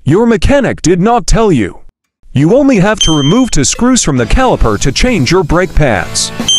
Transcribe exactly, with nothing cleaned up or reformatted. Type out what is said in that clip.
Your mechanic did not tell you. You only have to remove two screws from the caliper to change your brake pads.